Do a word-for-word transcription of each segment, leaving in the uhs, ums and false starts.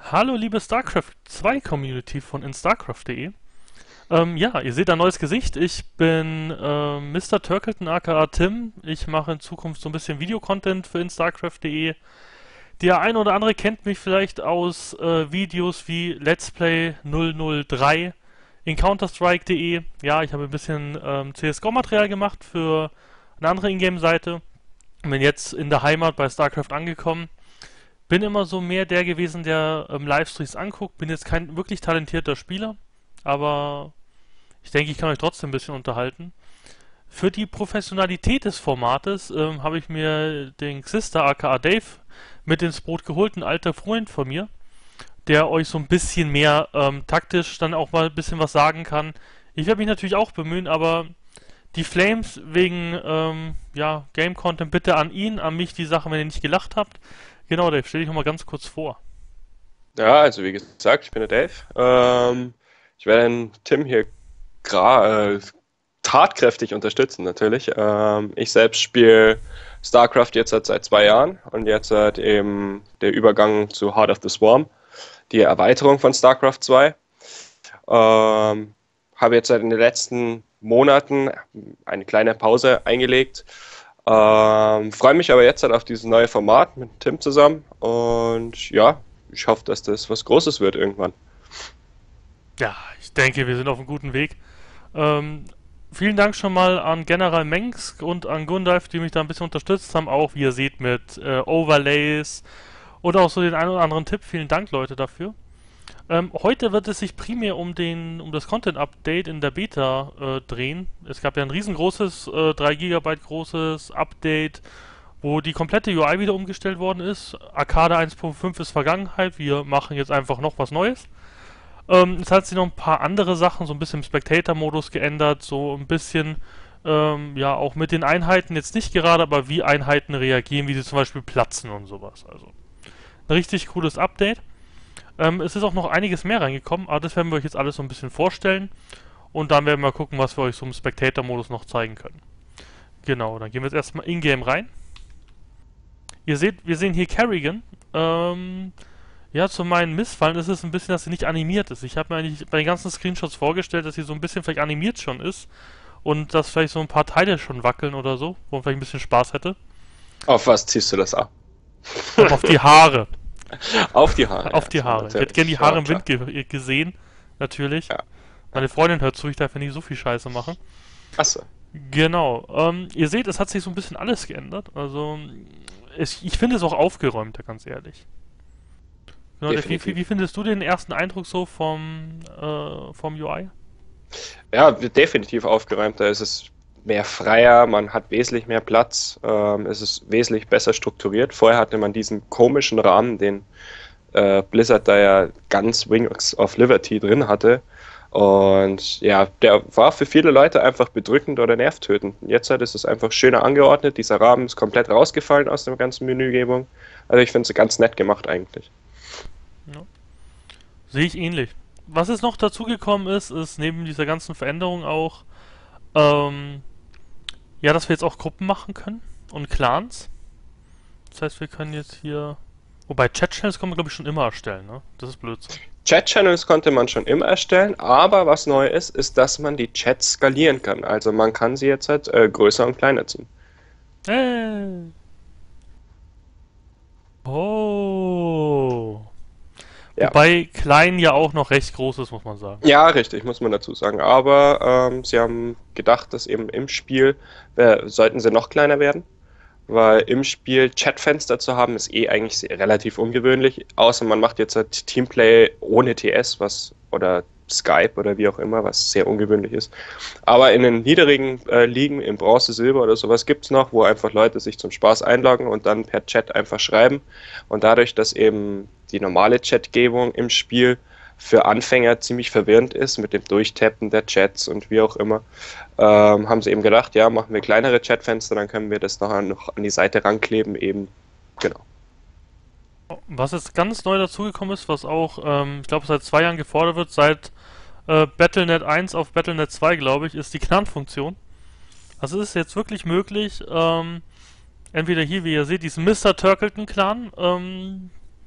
Hallo liebe StarCraft zwei Community von in StarCraft punkt de. Ähm, ja, ihr seht ein neues Gesicht. Ich bin äh, Mister Turkleton aka Tim. Ich mache in Zukunft so ein bisschen Videocontent für in StarCraft punkt de. Der ein oder andere kennt mich vielleicht aus äh, Videos wie Let's Play null null drei in Counter-Strike punkt de. Ja, ich habe ein bisschen ähm, C S G O-Material gemacht für eine andere Ingame-Seite und bin jetzt in der Heimat bei StarCraft angekommen. Bin immer so mehr der gewesen, der ähm, Livestreams anguckt. Bin jetzt kein wirklich talentierter Spieler, aber ich denke, ich kann euch trotzdem ein bisschen unterhalten. Für die Professionalität des Formates ähm, habe ich mir den Xister aka Dave mit ins Boot geholt, ein alter Freund von mir, der euch so ein bisschen mehr ähm, taktisch dann auch mal ein bisschen was sagen kann. Ich werde mich natürlich auch bemühen, aber die Flames wegen ähm, ja, Game Content bitte an ihn, an mich die Sache, wenn ihr nicht gelacht habt. Genau, Dave, stell dich noch mal ganz kurz vor. Ja, also wie gesagt, ich bin der Dave. Ähm, ich werde den Tim hier gra äh, tatkräftig unterstützen, natürlich. Ähm, ich selbst spiele StarCraft jetzt seit, seit zwei Jahren und jetzt halt eben der Übergang zu Heart of the Swarm, die Erweiterung von StarCraft zwei. Ähm, habe jetzt seit in den letzten Monaten eine kleine Pause eingelegt. Ähm, freue mich aber jetzt halt auf dieses neue Format mit Tim zusammen und ja, ich hoffe, dass das was Großes wird irgendwann. Ja, ich denke, wir sind auf einem guten Weg. Ähm, Vielen Dank schon mal an General Mengsk und an Gundalf, die mich da ein bisschen unterstützt haben, auch wie ihr seht mit äh, Overlays oder auch so den einen oder anderen Tipp. Vielen Dank, Leute, dafür. Ähm, heute wird es sich primär um den, um das Content-Update in der Beta äh, drehen. Es gab ja ein riesengroßes, äh, drei Gigabyte großes Update, wo die komplette U I wieder umgestellt worden ist. Arcade eins Punkt fünf ist Vergangenheit, wir machen jetzt einfach noch was Neues. Ähm, es hat sich noch ein paar andere Sachen, so ein bisschen im Spectator-Modus geändert, so ein bisschen, ähm, ja, auch mit den Einheiten, jetzt nicht gerade, aber wie Einheiten reagieren, wie sie zum Beispiel platzen und sowas. Also, ein richtig cooles Update. Ähm, es ist auch noch einiges mehr reingekommen, aber das werden wir euch jetzt alles so ein bisschen vorstellen. Und dann werden wir mal gucken, was wir euch so im Spectator-Modus noch zeigen können. Genau, dann gehen wir jetzt erstmal in-game rein. Ihr seht, wir sehen hier Kerrigan. Ähm, ja, zu meinen Missfallen ist es ein bisschen, dass sie nicht animiert ist. Ich habe mir eigentlich bei den ganzen Screenshots vorgestellt, dass sie so ein bisschen vielleicht animiert schon ist. Und dass vielleicht so ein paar Teile schon wackeln oder so, wo man vielleicht ein bisschen Spaß hätte. Auf was ziehst du das ab? Ähm, auf die Haare. Auf die Haare, Auf ja, die so Haare. Ich hätte gerne die natürlich. Haare Ja, im klar. Wind ge gesehen. Natürlich. Ja, ja. Meine Freundin hört zu, ich darf ja nicht so viel Scheiße machen. Achso, Genau. Ähm, ihr seht, es hat sich so ein bisschen alles geändert. Also, es, ich finde es auch aufgeräumter, ganz ehrlich. Genau, der, wie, wie definitiv. findest du den ersten Eindruck so vom, äh, vom U I? Ja, wird definitiv aufgeräumter. Es ist mehr freier, man hat wesentlich mehr Platz, ähm, es ist wesentlich besser strukturiert. Vorher hatte man diesen komischen Rahmen, den äh, Blizzard da ja ganz Wings of Liberty drin hatte. Und ja, der war für viele Leute einfach bedrückend oder nervtötend. Jetzt halt ist es einfach schöner angeordnet. Dieser Rahmen ist komplett rausgefallen aus der ganzen Menügebung. Also ich finde es ganz nett gemacht eigentlich. Ja. Sehe ich ähnlich. Was jetzt noch dazugekommen ist, ist neben dieser ganzen Veränderung auch, ähm, ja, dass wir jetzt auch Gruppen machen können und Clans. Das heißt, wir können jetzt hier. Wobei Chat-Channels können wir, glaube ich, schon immer erstellen, ne? Das ist Blödsinn. Chat-Channels konnte man schon immer erstellen, aber was neu ist, ist, dass man die Chats skalieren kann. Also man kann sie jetzt halt äh, größer und kleiner ziehen. Hey. Oh. Ja. Wobei klein ja auch noch recht groß ist, muss man sagen. Ja, richtig, muss man dazu sagen. Aber ähm, sie haben gedacht, dass eben im Spiel äh, sollten sie noch kleiner werden, weil im Spiel Chatfenster zu haben, ist eh eigentlich sehr, relativ ungewöhnlich. Außer man macht jetzt halt Teamplay ohne T S, was oder Skype oder wie auch immer, was sehr ungewöhnlich ist. Aber in den niedrigen äh, Ligen, in Bronze, Silber oder sowas gibt's noch, wo einfach Leute sich zum Spaß einloggen und dann per Chat einfach schreiben. Und dadurch, dass eben die normale Chatgebung im Spiel für Anfänger ziemlich verwirrend ist mit dem Durchtappen der Chats und wie auch immer, ähm, haben sie eben gedacht, ja, machen wir kleinere Chatfenster, dann können wir das nachher noch an die Seite rankleben, eben, genau. Was jetzt ganz neu dazugekommen ist, was auch, ähm, ich glaube, seit zwei Jahren gefordert wird, seit äh, Battle.net eins auf Battle.net zwei, glaube ich, ist die Clan-Funktion. Also es ist jetzt wirklich möglich, ähm, entweder hier, wie ihr seht, diesen Mister Turkleton Clan, ähm,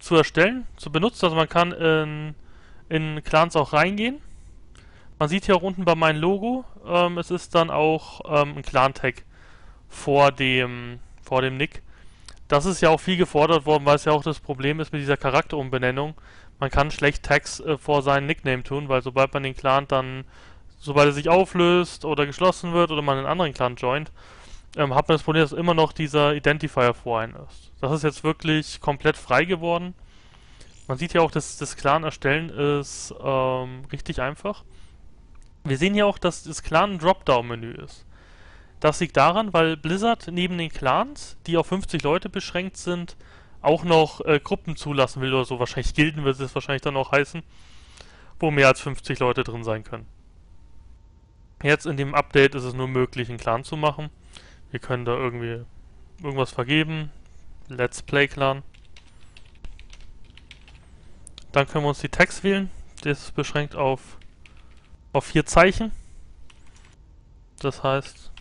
zu erstellen, zu benutzen. Also man kann in, in Clans auch reingehen. Man sieht hier auch unten bei meinem Logo, ähm, es ist dann auch ähm, ein Clan-Tag vor dem, vor dem Nick. Das ist ja auch viel gefordert worden, weil es ja auch das Problem ist mit dieser Charakterumbenennung. Man kann schlecht Tags äh, vor seinen Nickname tun, weil sobald man den Clan dann, sobald er sich auflöst oder geschlossen wird oder man einen anderen Clan joint, ähm, hat man das Problem, dass immer noch dieser Identifier vor einem ist. Das ist jetzt wirklich komplett frei geworden. Man sieht ja auch, dass das Clan erstellen ist ähm, richtig einfach. Wir sehen hier auch, dass das Clan ein Dropdown-Menü ist. Das liegt daran, weil Blizzard neben den Clans, die auf fünfzig Leute beschränkt sind, auch noch äh, Gruppen zulassen will oder so. Wahrscheinlich Gilden wird es wahrscheinlich dann auch heißen, wo mehr als fünfzig Leute drin sein können. Jetzt in dem Update ist es nur möglich, einen Clan zu machen. Wir können da irgendwie irgendwas vergeben. Let's Play Clan. Dann können wir uns die Tags wählen. Das ist beschränkt auf, auf vier Zeichen. Das heißt,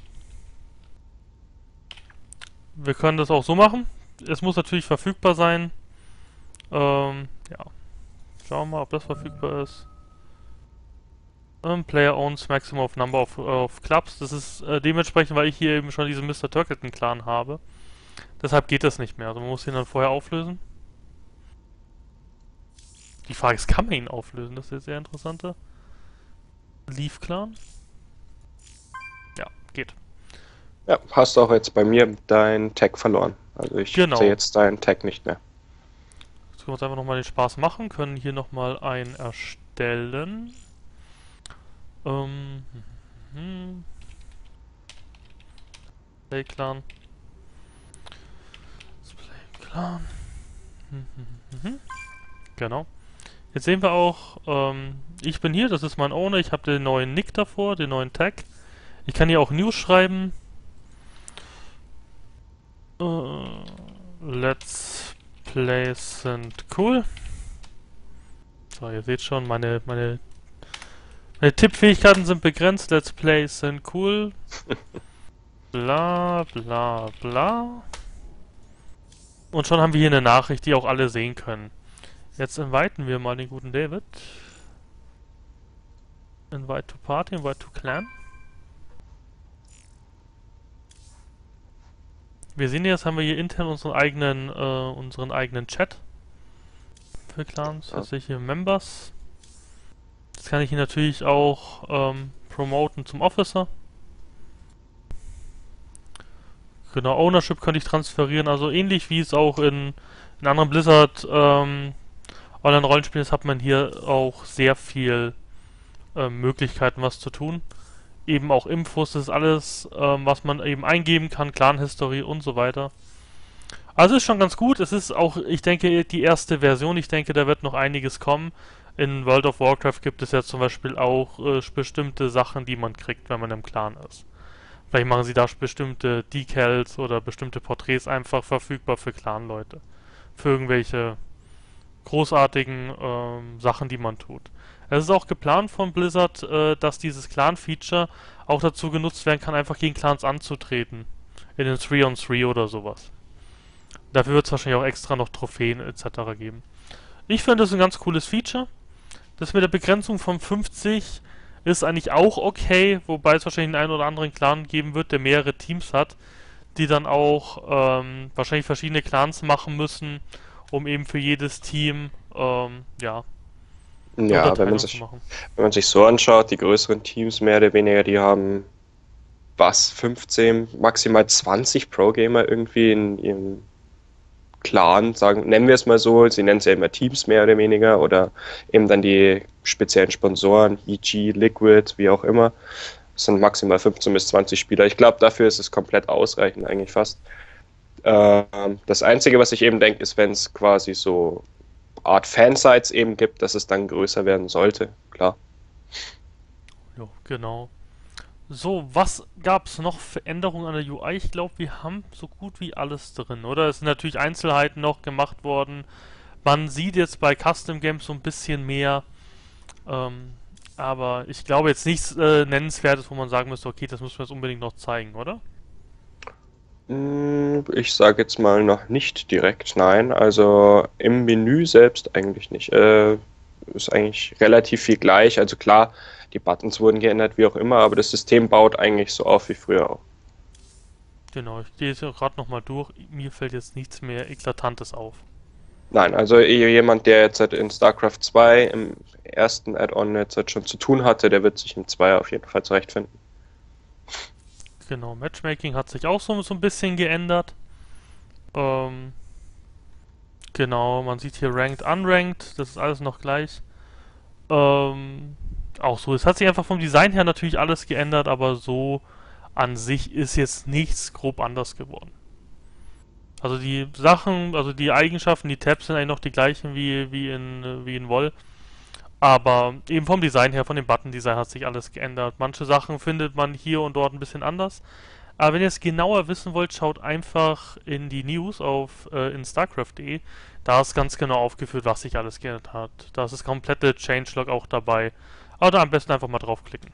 wir können das auch so machen. Es muss natürlich verfügbar sein. Ähm, ja. Schauen wir mal, ob das verfügbar ist. Um, Player owns maximum of number of, of clubs. Das ist äh, dementsprechend, weil ich hier eben schon diesen Mister Turkleton Clan habe. Deshalb geht das nicht mehr. Also man muss ihn dann vorher auflösen. Die Frage ist, kann man ihn auflösen? Das ist jetzt sehr interessanter. Leaf Clan. Ja, geht. Ja, hast auch jetzt bei mir dein Tag verloren. Also ich Genau. sehe jetzt deinen Tag nicht mehr. Jetzt können wir uns einfach nochmal den Spaß machen. Können hier nochmal einen erstellen. Ähm. Hm. Play Clan. Play Clan. Hm, hm, hm, hm. Genau. Jetzt sehen wir auch, ähm, ich bin hier, das ist mein Owner, ich habe den neuen Nick davor, den neuen Tag. Ich kann hier auch News schreiben. Uh, let's Play sind cool. So, ihr seht schon, meine, meine, meine Tippfähigkeiten sind begrenzt. Let's Play sind cool. Bla bla bla. Und schon haben wir hier eine Nachricht, die auch alle sehen können. Jetzt inviten wir mal den guten David. Invite to Party, invite to Clan. Wir sehen jetzt, haben wir hier intern unseren eigenen, äh, unseren eigenen Chat für Clans. Jetzt sehe ich hier Members. Das kann ich hier natürlich auch ähm, promoten zum Officer. Genau, Ownership könnte ich transferieren, also ähnlich wie es auch in, in anderen Blizzard ähm, Online-Rollenspielen ist, hat man hier auch sehr viel äh, Möglichkeiten, was zu tun. Eben auch Infos, das ist alles, ähm, was man eben eingeben kann, Clan-History und so weiter. Also ist schon ganz gut. Es ist auch, ich denke, die erste Version. Ich denke, da wird noch einiges kommen. In World of Warcraft gibt es ja zum Beispiel auch äh, bestimmte Sachen, die man kriegt, wenn man im Clan ist. Vielleicht machen sie da bestimmte Decals oder bestimmte Porträts einfach verfügbar für Clan-Leute. Für irgendwelche großartigen ähm, Sachen, die man tut. Es ist auch geplant von Blizzard, äh, dass dieses Clan-Feature auch dazu genutzt werden kann, einfach gegen Clans anzutreten. In den drei on drei oder sowas. Dafür wird es wahrscheinlich auch extra noch Trophäen et cetera geben. Ich finde das ein ganz cooles Feature. Das mit der Begrenzung von fünfzig ist eigentlich auch okay, wobei es wahrscheinlich einen oder anderen Clan geben wird, der mehrere Teams hat, die dann auch ähm, wahrscheinlich verschiedene Clans machen müssen, um eben für jedes Team ähm, ja, Ja, wenn man, sich, wenn man sich so anschaut, die größeren Teams mehr oder weniger, die haben was, fünfzehn, maximal zwanzig Pro-Gamer irgendwie in ihrem Clan, sagen, nennen wir es mal so, sie nennen es ja immer Teams mehr oder weniger oder eben dann die speziellen Sponsoren, E G, Liquid, wie auch immer. Das sind maximal fünfzehn bis zwanzig Spieler. Ich glaube, dafür ist es komplett ausreichend eigentlich fast. Ähm, das Einzige, was ich eben denke, ist, wenn es quasi so Art Fansites eben gibt, dass es dann größer werden sollte, klar. Ja, genau. So, was gab es noch für Änderungen an der U I? Ich glaube, wir haben so gut wie alles drin, oder? Es sind natürlich Einzelheiten noch gemacht worden. Man sieht jetzt bei Custom Games so ein bisschen mehr, ähm, aber ich glaube jetzt nichts äh, Nennenswertes, wo man sagen müsste, okay, das müssen wir jetzt unbedingt noch zeigen, oder? Hm, Ich sage jetzt mal noch nicht direkt nein. Also im Menü selbst eigentlich nicht. Äh, ist eigentlich relativ viel gleich. Also klar, die Buttons wurden geändert, wie auch immer, aber das System baut eigentlich so auf wie früher auch. Genau, ich gehe jetzt gerade nochmal durch. Mir fällt jetzt nichts mehr Eklatantes auf. Nein, also jemand, der jetzt halt in StarCraft zwei im ersten Add-on jetzt halt schon zu tun hatte, der wird sich im zwei auf jeden Fall zurechtfinden. Genau, Matchmaking hat sich auch so, so ein bisschen geändert. Ähm, genau, man sieht hier Ranked, Unranked, das ist alles noch gleich. Ähm, auch so, es hat sich einfach vom Design her natürlich alles geändert, aber so an sich ist jetzt nichts grob anders geworden. Also die Sachen, also die Eigenschaften, die Tabs sind eigentlich noch die gleichen wie, wie in, äh, wie in WoW. Aber eben vom Design her, von dem Button-Design hat sich alles geändert. Manche Sachen findet man hier und dort ein bisschen anders. Aber wenn ihr es genauer wissen wollt, schaut einfach in die News auf äh, in StarCraft punkt de. Da ist ganz genau aufgeführt, was sich alles geändert hat. Da ist das komplette Changelog auch dabei. Aber da am besten einfach mal draufklicken.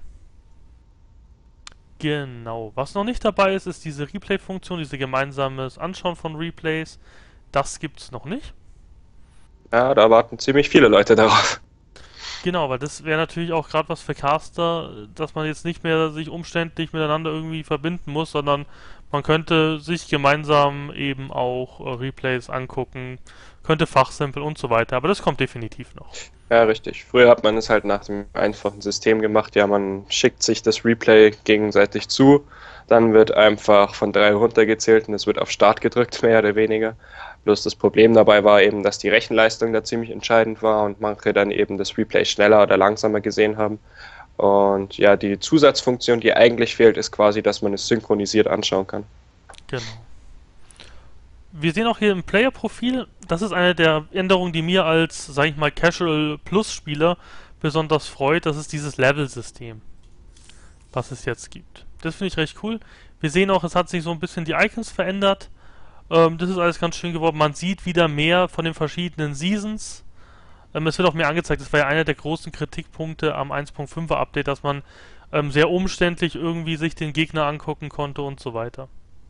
Genau. Was noch nicht dabei ist, ist diese Replay-Funktion, diese gemeinsames Anschauen von Replays. Das gibt's noch nicht. Ja, da warten ziemlich viele Leute darauf. Genau, weil das wäre natürlich auch gerade was für Caster, dass man jetzt nicht mehr sich umständlich miteinander irgendwie verbinden muss, sondern man könnte sich gemeinsam eben auch äh, Replays angucken, könnte fachsimpeln und so weiter, aber das kommt definitiv noch. Ja, richtig. Früher hat man es halt nach dem einfachen System gemacht. Ja, man schickt sich das Replay gegenseitig zu, dann wird einfach von drei runtergezählt und es wird auf Start gedrückt, mehr oder weniger. Bloß das Problem dabei war eben, dass die Rechenleistung da ziemlich entscheidend war und manche dann eben das Replay schneller oder langsamer gesehen haben. Und ja, die Zusatzfunktion, die eigentlich fehlt, ist quasi, dass man es synchronisiert anschauen kann. Genau. Wir sehen auch hier im Player-Profil, das ist eine der Änderungen, die mir als, sag ich mal, Casual Plus-Spieler besonders freut, das ist dieses Level-System, was es jetzt gibt. Das finde ich recht cool. Wir sehen auch, es hat sich so ein bisschen die Icons verändert. Ähm, das ist alles ganz schön geworden. Man sieht wieder mehr von den verschiedenen Seasons. Ähm, es wird auch mehr angezeigt. Das war ja einer der großen Kritikpunkte am eins Punkt fünfer Update, dass man ähm, sehr umständlich irgendwie sich den Gegner angucken konnte und so weiter.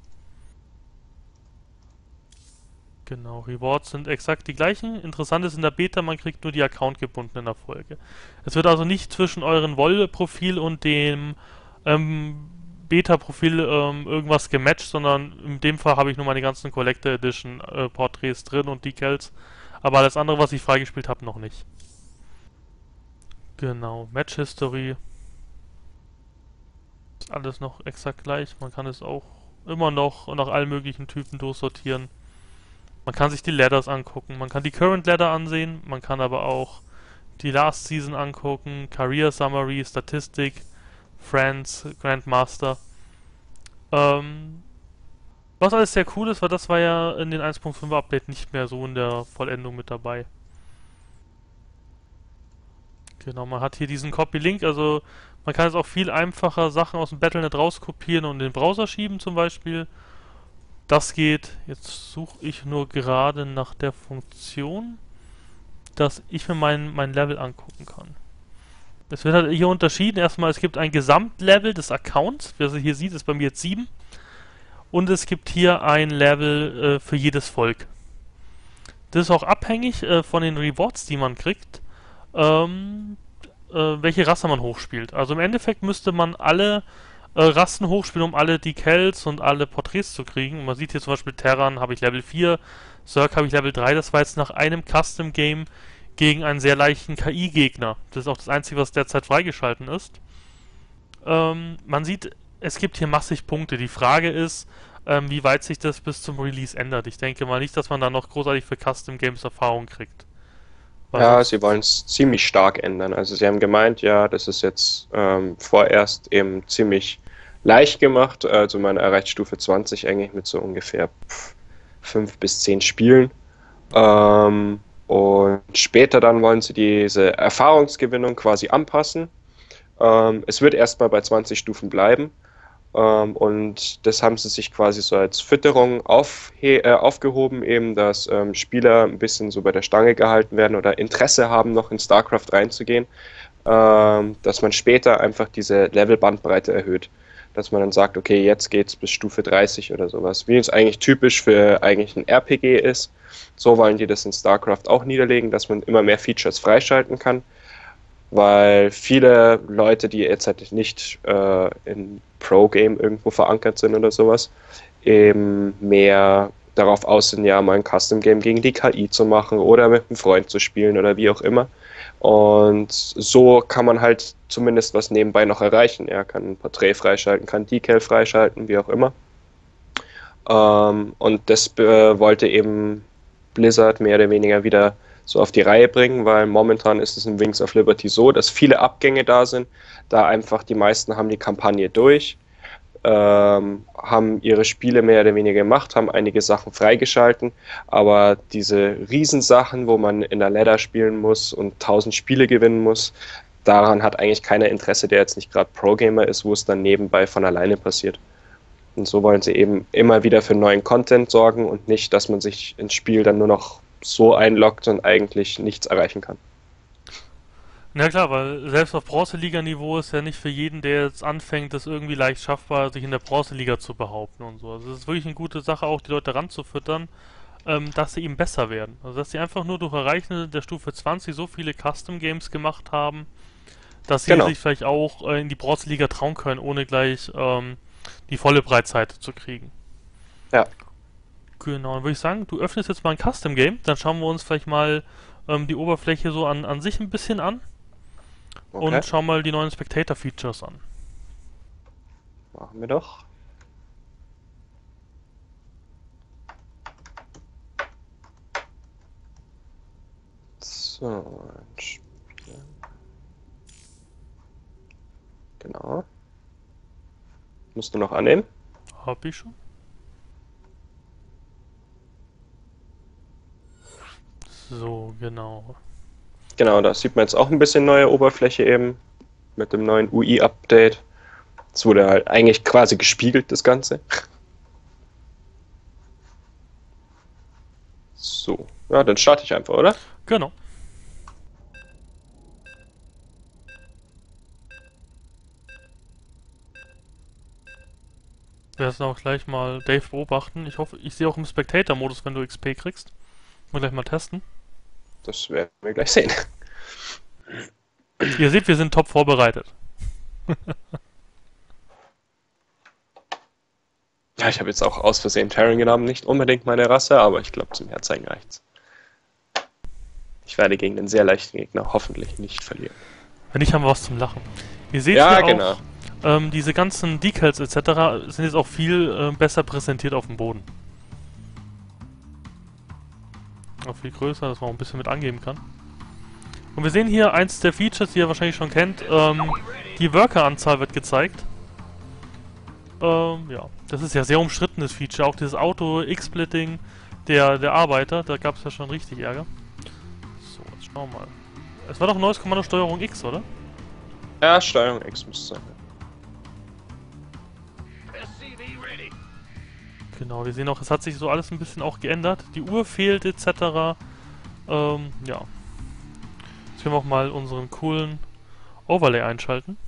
Genau, Rewards sind exakt die gleichen. Interessant ist in der Beta, man kriegt nur die accountgebundenen Erfolge. Es wird also nicht zwischen euren Woll-Profil und dem ähm, Beta-Profil ähm, irgendwas gematcht, sondern in dem Fall habe ich nur meine ganzen Collector Edition äh, Porträts drin und Decals. Aber alles andere, was ich freigespielt habe, noch nicht. Genau, Match History ist alles noch exakt gleich. Man kann es auch immer noch nach allen möglichen Typen durchsortieren. Man kann sich die Ladders angucken, man kann die Current Ladder ansehen, man kann aber auch die Last Season angucken, Career Summary, Statistik, Friends, Grandmaster. Ähm, was alles sehr cool ist, weil das war ja in den eins Punkt fünfer Update nicht mehr so in der Vollendung mit dabei. Genau, man hat hier diesen Copy-Link, also man kann jetzt auch viel einfacher Sachen aus dem Battle Punkt net rauskopieren und in den Browser schieben zum Beispiel. Das geht. Jetzt suche ich nur gerade nach der Funktion, dass ich mir mein, mein Level angucken kann. Es wird halt hier unterschieden. Erstmal, es gibt ein Gesamtlevel des Accounts. Wie ihr hier sieht, ist bei mir jetzt sieben. Und es gibt hier ein Level äh, für jedes Volk. Das ist auch abhängig äh, von den Rewards, die man kriegt, ähm, äh, welche Rasse man hochspielt. Also im Endeffekt müsste man alle äh, Rassen hochspielen, um alle Decals und alle Porträts zu kriegen. Und man sieht hier zum Beispiel Terran habe ich Level vier, Zerg habe ich Level drei. Das war jetzt nach einem Custom-Game gegen einen sehr leichten K I-Gegner. Das ist auch das Einzige, was derzeit freigeschalten ist. Ähm, man sieht, es gibt hier massig Punkte. Die Frage ist, ähm, wie weit sich das bis zum Release ändert. Ich denke mal nicht, dass man da noch großartig für Custom Games Erfahrung kriegt. Weil Ja, sie sonst, wollen es ziemlich stark ändern. Also sie haben gemeint, ja, das ist jetzt ähm, vorerst eben ziemlich leicht gemacht. Also man erreicht Stufe zwanzig eigentlich mit so ungefähr fünf bis zehn Spielen. Ähm, und später dann wollen sie diese Erfahrungsgewinnung quasi anpassen. Ähm, es wird erstmal bei zwanzig Stufen bleiben. Ähm, und das haben sie sich quasi so als Fütterung aufhe äh, aufgehoben, eben, dass ähm, Spieler ein bisschen so bei der Stange gehalten werden oder Interesse haben, noch in StarCraft reinzugehen, ähm, dass man später einfach diese Levelbandbreite erhöht. dass man dann sagt, okay, jetzt geht's bis Stufe dreißig oder sowas. Wie es eigentlich typisch für eigentlich ein R P G ist. So wollen die das in StarCraft auch niederlegen, dass man immer mehr Features freischalten kann, weil viele Leute, die jetzt halt nicht äh, in Pro-Game irgendwo verankert sind oder sowas, eben mehr darauf aus sind, ja, mal ein Custom-Game gegen die K I zu machen oder mit einem Freund zu spielen oder wie auch immer. Und so kann man halt zumindest was nebenbei noch erreichen. Er kann ein Porträt freischalten, kann Decal freischalten, wie auch immer. Ähm, und das äh, wollte eben Blizzard mehr oder weniger wieder so auf die Reihe bringen, weil momentan ist es in Wings of Liberty so, dass viele Abgänge da sind, da einfach die meisten haben die Kampagne durch, ähm, haben ihre Spiele mehr oder weniger gemacht, haben einige Sachen freigeschalten, aber diese Riesensachen, wo man in der Ladder spielen muss und tausend Spiele gewinnen muss, daran hat eigentlich keiner Interesse, der jetzt nicht gerade Pro-Gamer ist, wo es dann nebenbei von alleine passiert. Und so wollen sie eben immer wieder für neuen Content sorgen und nicht, dass man sich ins Spiel dann nur noch so einloggt und eigentlich nichts erreichen kann. Na klar, weil selbst auf Bronzeliga-Niveau ist ja nicht für jeden, der jetzt anfängt, das irgendwie leicht schaffbar, sich in der Bronzeliga zu behaupten und so. Also es ist wirklich eine gute Sache, auch die Leute ranzufüttern, ähm, dass sie eben besser werden. Also dass sie einfach nur durch Erreichen der Stufe zwanzig so viele Custom-Games gemacht haben, dass sie Genau. sich vielleicht auch äh, in die Bronzeliga trauen können, ohne gleich ähm, die volle Breitseite zu kriegen. Ja, Genau, dann würde ich sagen, du öffnest jetzt mal ein Custom Game, dann schauen wir uns vielleicht mal ähm, die Oberfläche so an, an sich ein bisschen an okay. und schauen mal die neuen Spectator Features an. Machen wir doch. So, Spiel. Genau. Musst du noch annehmen? Hab ich schon. So, genau. Genau, da sieht man jetzt auch ein bisschen neue Oberfläche eben mit dem neuen U I-Update. Es wurde halt eigentlich quasi gespiegelt, das Ganze. So, ja, dann starte ich einfach, oder? Genau. Wir werden auch gleich mal Dave beobachten. Ich hoffe, ich sehe auch im Spectator-Modus, wenn du X P kriegst. Mal gleich mal testen. Das werden wir gleich sehen. Ihr seht, wir sind top vorbereitet. Ja, ich habe jetzt auch aus Versehen Terran genommen, nicht unbedingt meine Rasse, aber ich glaube, zum Herzeigen reicht's. Ich werde gegen den sehr leichten Gegner hoffentlich nicht verlieren. Wenn nicht, haben wir was zum Lachen. Ihr seht Ja, hier auch, genau. ähm, diese ganzen Decals et cetera sind jetzt auch viel äh, besser präsentiert auf dem Boden. Auch viel größer, dass man auch ein bisschen mit angeben kann. Und wir sehen hier eins der Features, die ihr wahrscheinlich schon kennt. Ähm, die Worker-Anzahl wird gezeigt. Ähm, ja, das ist ja sehr umstrittenes Feature. Auch dieses Auto-X-Splitting der, der Arbeiter, da gab es ja schon richtig Ärger. So, jetzt schauen wir mal. Es war doch ein neues Kommando Steuerung X, oder? Ja, Steuerung X müsste sein. Genau, wir sehen auch, es hat sich so alles ein bisschen auch geändert. Die Uhr fehlt et cetera. Ähm, ja. Jetzt können wir auch mal unseren coolen Overlay einschalten.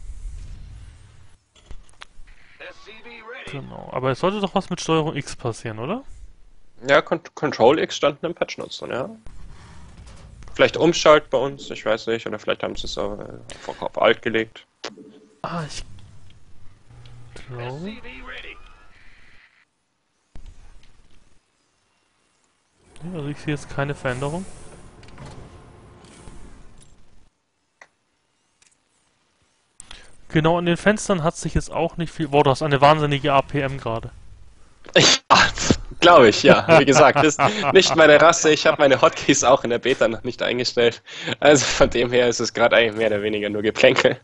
Genau, aber es sollte doch was mit Steuerung X passieren, oder? Ja, Con Control X stand in einem Patch Notes drin, ja. Vielleicht Umschalt bei uns, ich weiß nicht, oder vielleicht haben sie es auch, äh, einfach auf Alt gelegt. Ah, ich glaube... Ja, also ich sehe jetzt keine Veränderung. Genau, an den Fenstern hat sich jetzt auch nicht viel... Boah, du hast eine wahnsinnige A P M gerade. Ich, glaube ich, ja. Wie gesagt, das ist nicht meine Rasse. Ich habe meine Hotkeys auch in der Beta noch nicht eingestellt. Also von dem her ist es gerade eigentlich mehr oder weniger nur Geplänkel.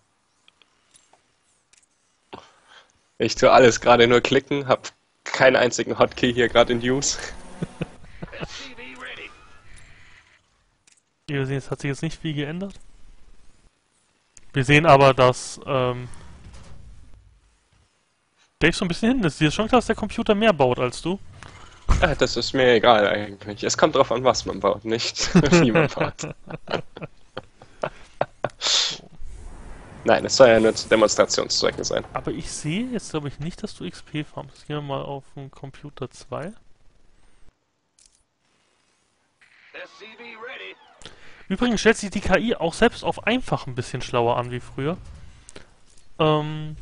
Ich tue alles gerade nur klicken, habe keinen einzigen Hotkey hier gerade in Use. Wir sehen, es hat sich jetzt nicht viel geändert. Wir sehen aber, dass ähm, Dave so ein bisschen hin ist. Dir ist schon klar, dass der Computer mehr baut als du. Ah, das ist mir egal eigentlich. Es kommt drauf an, was man baut, nicht wie man baut. Nein, es soll ja nur zu Demonstrationszwecken sein. Aber ich sehe jetzt, glaube ich, nicht, dass du X P farmst. Gehen wir mal auf den Computer zwei. Übrigens stellt sich die K I auch selbst auf einfach ein bisschen schlauer an wie früher. Ähm...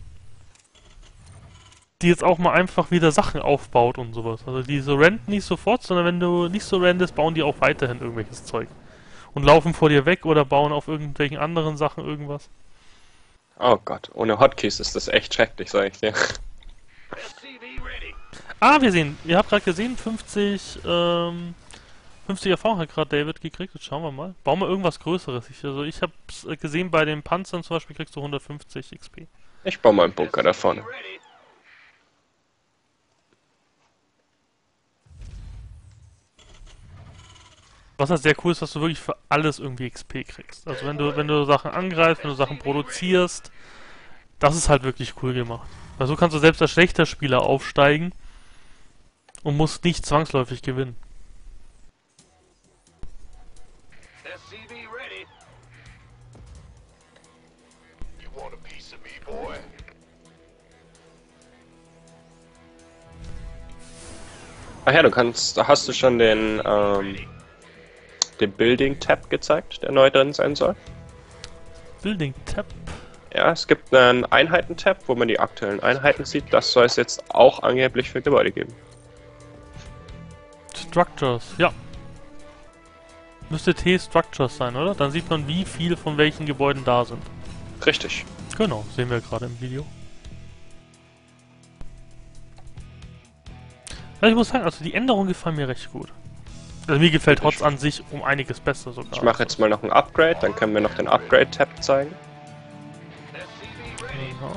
Die jetzt auch mal einfach wieder Sachen aufbaut und sowas. Also die so rennt nicht sofort, sondern wenn du nicht so rentest, bauen die auch weiterhin irgendwelches Zeug. Und laufen vor dir weg oder bauen auf irgendwelchen anderen Sachen irgendwas. Oh Gott, ohne Hotkeys ist das echt schrecklich, sag ich dir. Ah, wir sehen, ihr habt gerade gesehen, fünfzig, ähm, fünfzig Erfahrung hat gerade David gekriegt. Jetzt schauen wir mal. Bauen wir irgendwas Größeres. Ich, also ich hab's gesehen, bei den Panzern zum Beispiel kriegst du hundertfünfzig X P. Ich baue mal einen Bunker da vorne. Was halt sehr cool ist, dass du wirklich für alles irgendwie X P kriegst. Also wenn du, wenn du Sachen angreifst, wenn du Sachen produzierst, das ist halt wirklich cool gemacht. Weil so kannst du selbst als schlechter Spieler aufsteigen und musst nicht zwangsläufig gewinnen. Ach ja, du kannst, da hast du schon den, ähm, den Building-Tab gezeigt, der neu drin sein soll. Building-Tab? Ja, es gibt einen Einheiten-Tab, wo man die aktuellen Einheiten sieht. Das soll es jetzt auch angeblich für Gebäude geben. Structures, ja. Müsste T-Structures sein, oder? Dann sieht man, wie viel von welchen Gebäuden da sind. Richtig. Genau, sehen wir gerade im Video. Also ich muss sagen, also die Änderungen gefallen mir recht gut. Also mir gefällt H O T S an sich um einiges besser sogar. Ich mache jetzt mal noch ein Upgrade, dann können wir noch den Upgrade-Tab zeigen. Genau.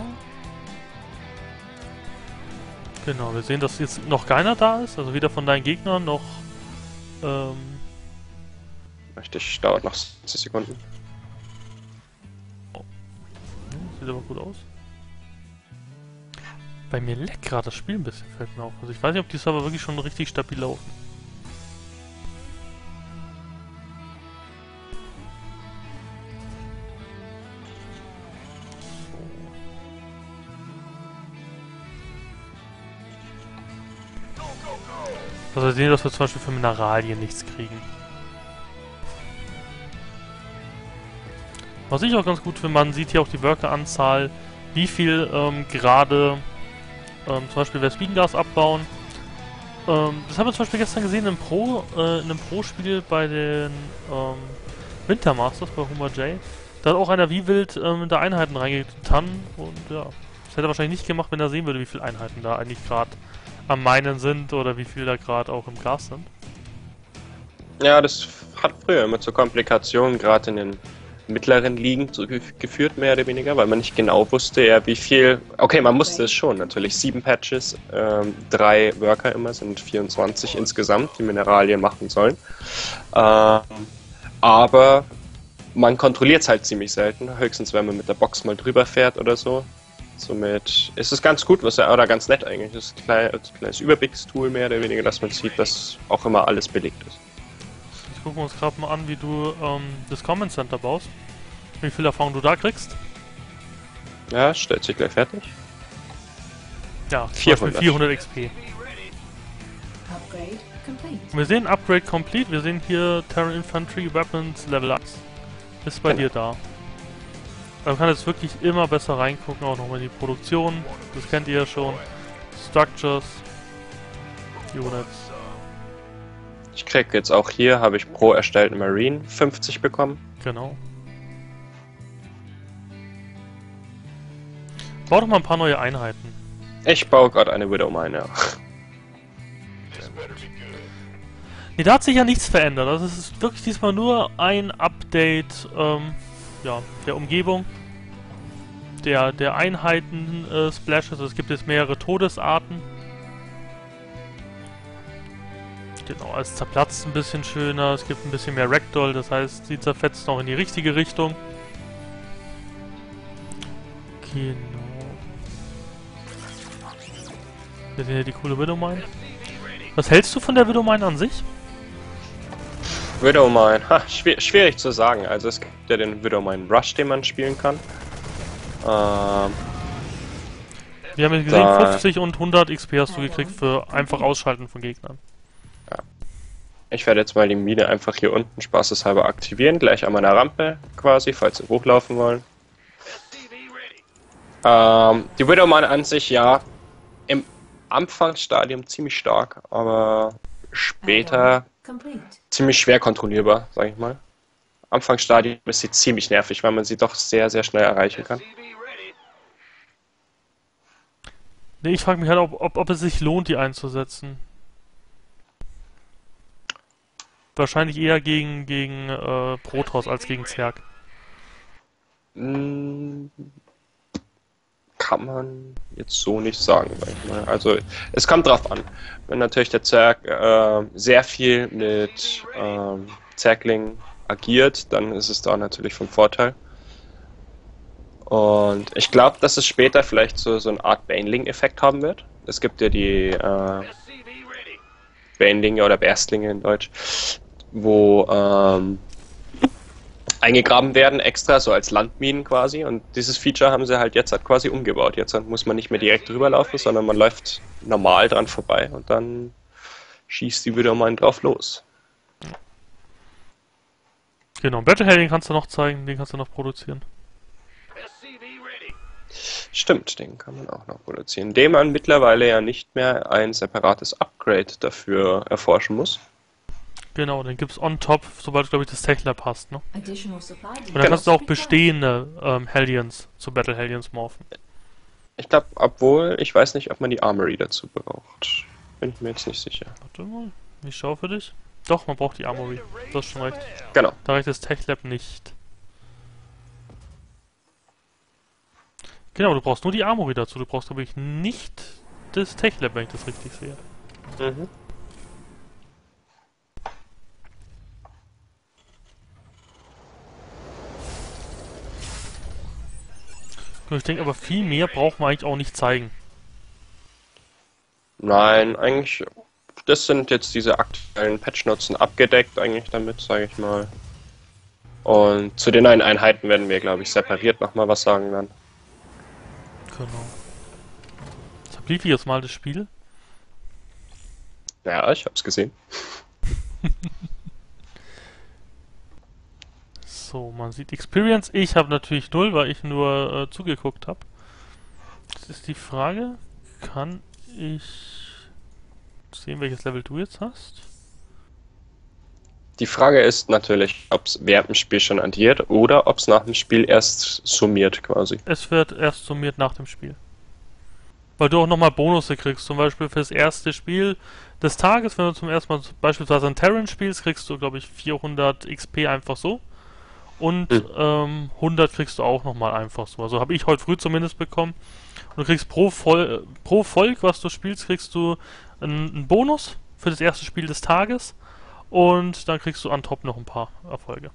Genau, wir sehen, dass jetzt noch keiner da ist, also weder von deinen Gegnern noch... Ähm, Richtig, dauert noch zwanzig Sekunden. oh. Sieht aber gut aus. Bei mir leckt gerade das Spiel ein bisschen, fällt mir auf. Also ich weiß nicht, ob die Server wirklich schon richtig stabil laufen. Also wir sehen, dass wir zum Beispiel für Mineralien nichts kriegen. Was ich auch ganz gut finde, man sieht hier auch die Worker-Anzahl, wie viel ähm, gerade ähm, zum Beispiel Vespingas abbauen. Ähm, das haben wir zum Beispiel gestern gesehen im Pro, äh, in einem Pro-Spiel bei den ähm, Wintermasters bei Homer J. Da hat auch einer wie wild ähm, in der Einheiten reingetan und ja, das hätte er wahrscheinlich nicht gemacht, wenn er sehen würde, wie viele Einheiten da eigentlich gerade am Meinen sind oder wie viel da gerade auch im Gas sind. Ja, das hat früher immer zu Komplikationen, gerade in den mittleren Ligen zu, geführt, mehr oder weniger, weil man nicht genau wusste, ja, wie viel... Okay, man musste es schon, natürlich. Sieben Patches, ähm, drei Worker immer, sind vierundzwanzig insgesamt, die Mineralien machen sollen. Ähm, aber man kontrolliert es halt ziemlich selten, höchstens wenn man mit der Box mal drüber fährt oder so. Somit ist es ganz gut, was ja, oder ganz nett eigentlich, das ist ein kleines, kleines Überblickstool mehr oder weniger, dass man sieht, dass auch immer alles belegt ist. Jetzt gucken wir uns gerade mal an, wie du ähm, das Command Center baust. Wie viel Erfahrung du da kriegst. Ja, stellt sich gleich fertig. Ja, vierhundert. vierhundert X P. Wir sehen Upgrade Complete, wir sehen hier Terran Infantry Weapons Level eins. Ist bei genau. dir da. Man kann jetzt wirklich immer besser reingucken, auch nochmal in die Produktion. Das kennt ihr ja schon. Structures. Units. Ich krieg jetzt auch hier, habe ich pro erstellten Marine fünfzig bekommen. Genau. Bau doch mal ein paar neue Einheiten. Ich baue gerade eine Widowmine, ja. Ne, da hat sich ja nichts verändert. Also es ist wirklich diesmal nur ein Update ähm, ja, der Umgebung. Der, der Einheiten-Splashes. Also es gibt jetzt mehrere Todesarten. Genau, es zerplatzt ein bisschen schöner. Es gibt ein bisschen mehr Ragdoll. Das heißt, sie zerfetzt noch in die richtige Richtung. Genau. Wir sehen hier die coole Widowmine. Was hältst du von der Widowmine an sich? Widowmine, ha, schwer, schwierig zu sagen. Also es gibt ja den Widowmine Rush, den man spielen kann. Ähm, Wir haben ja gesehen, Da- fünfzig und hundert X P hast du gekriegt für einfach Ausschalten von Gegnern. ich werde jetzt mal die Mine einfach hier unten spaßeshalber aktivieren, gleich an meiner Rampe quasi, falls sie hochlaufen wollen. Ähm, die Widowman an sich, ja, im Anfangsstadium ziemlich stark, aber später ziemlich schwer kontrollierbar, sag ich mal. Anfangsstadium ist sie ziemlich nervig, weil man sie doch sehr, sehr schnell erreichen kann. Nee, ich frage mich halt, ob, ob, ob es sich lohnt, die einzusetzen. Wahrscheinlich eher gegen, gegen äh, Protoss als gegen Zerg. Mm, Kann man jetzt so nicht sagen, sag ich mal. Also es kommt drauf an. Wenn natürlich der Zerg äh, sehr viel mit ähm, Zergling agiert, dann ist es da natürlich von Vorteil. Und ich glaube, dass es später vielleicht so, so eine Art Baneling-Effekt haben wird. Es gibt ja die äh, Banelinge oder Berstlinge in Deutsch, wo ähm, eingegraben werden, extra so als Landminen quasi. Und dieses Feature haben sie halt jetzt halt quasi umgebaut. Jetzt muss man nicht mehr direkt drüber laufen, sondern man läuft normal dran vorbei und dann schießt die wieder mal drauf los. Genau, Battle Hell, den kannst du noch zeigen, den kannst du noch produzieren. Stimmt, den kann man auch noch produzieren. Dem man mittlerweile ja nicht mehr ein separates Upgrade dafür erforschen muss. Genau, den gibt's on top, sobald, glaube ich, das Tech Lab hast, ne? Und Additional supply dann Genau. kannst du auch bestehende ähm, Hellions zu Battle Hellions morphen. Ich glaube, obwohl, ich weiß nicht, ob man die Armory dazu braucht. Bin ich mir jetzt nicht sicher. Warte mal, ich schaue für dich. Doch, man braucht die Armory. Du hast schon recht. Genau. Da reicht das Tech Lab nicht. Genau, du brauchst nur die Armory dazu. Du brauchst, glaube ich, nicht das Tech Lab, wenn ich das richtig sehe. Mhm. Ich denke aber, viel mehr braucht man eigentlich auch nicht zeigen. Nein, eigentlich, das sind jetzt diese aktuellen Patchnotes abgedeckt eigentlich damit, sage ich mal. Und zu den neuen Einheiten werden wir, glaube ich, separiert nochmal was sagen dann. Genau. Deshalb lief jetzt mal das Spiel. Ja, ich hab's gesehen. So, man sieht Experience. Ich habe natürlich null, weil ich nur äh, zugeguckt habe. Jetzt ist die Frage, kann ich sehen, welches Level du jetzt hast? Die Frage ist natürlich, ob es während dem Spiel schon addiert oder ob es nach dem Spiel erst summiert quasi. Es wird erst summiert nach dem Spiel. Weil du auch nochmal Bonusse kriegst. Zum Beispiel für das erste Spiel des Tages, wenn du zum ersten Mal beispielsweise ein Terran spielst, kriegst du, glaube ich, vierhundert X P einfach so. Und Hm. ähm, hundert kriegst du auch nochmal einfach so. Also habe ich heute früh zumindest bekommen. Und du kriegst pro, Vol pro Volk, was du spielst, kriegst du einen, einen Bonus für das erste Spiel des Tages. Und dann kriegst du on top noch ein paar Erfolge.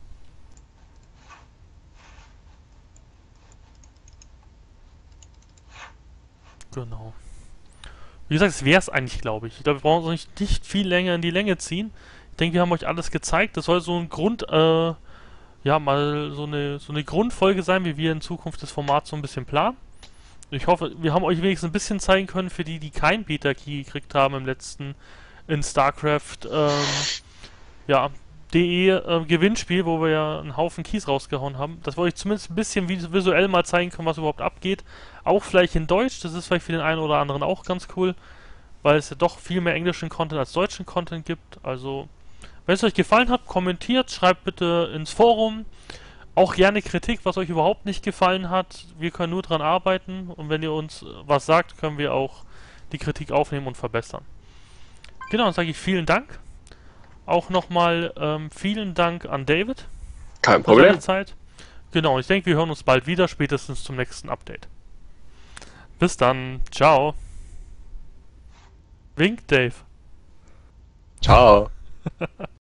Genau. Wie gesagt, es wäre es eigentlich, glaube ich. Ich glaube, wir brauchen uns nicht, nicht viel länger in die Länge ziehen. Ich denke, wir haben euch alles gezeigt. Das soll so ein Grund, äh, ja, mal so eine, so eine Grundfolge sein, wie wir in Zukunft das Format so ein bisschen planen. Ich hoffe, wir haben euch wenigstens ein bisschen zeigen können, für die, die kein Beta-Key gekriegt haben im letzten in StarCraft, ähm, ja, D E äh, Gewinnspiel, wo wir ja einen Haufen Keys rausgehauen haben, dass wir euch zumindest ein bisschen visuell mal zeigen können, was überhaupt abgeht. Auch vielleicht in Deutsch, das ist vielleicht für den einen oder anderen auch ganz cool, weil es ja doch viel mehr englischen Content als deutschen Content gibt. Also, wenn es euch gefallen hat, kommentiert, schreibt bitte ins Forum. Auch gerne Kritik, was euch überhaupt nicht gefallen hat. Wir können nur dran arbeiten und wenn ihr uns was sagt, können wir auch die Kritik aufnehmen und verbessern. Genau, dann sage ich vielen Dank. Auch nochmal ähm, vielen Dank an David. Kein Für seine Problem. Zeit. Genau, ich denke, wir hören uns bald wieder, spätestens zum nächsten Update. Bis dann. Ciao. Wink, Dave. Ciao.